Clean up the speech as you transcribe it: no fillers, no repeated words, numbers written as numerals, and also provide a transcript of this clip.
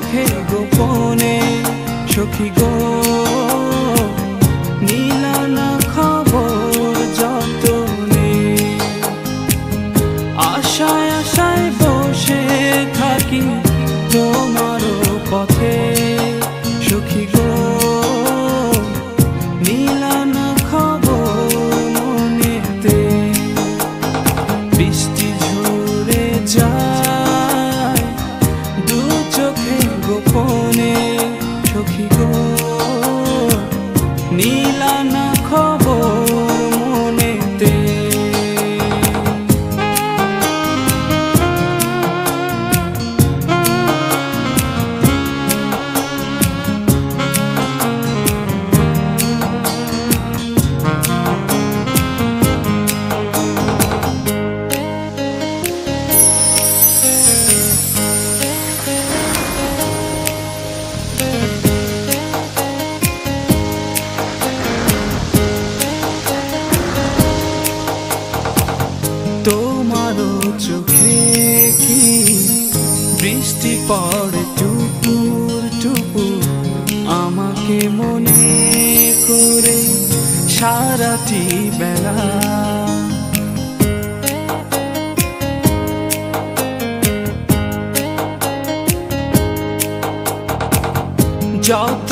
চোখে গোপনে সখী গো নিলা না খবর যতনে। আশায় আশায় বসে থাকি তোমারও পথে সখী গো নিলা না খবর মনেতে। বৃষ্টি ঝরে যায় দু চোখে গোপনে সখী গো নিলা না খবর মনেতে। তোমারও চোখে কি বৃষ্টি পড়ে টুপুর টুপুর আমাকে মনে করে সারাটি বেলা। যত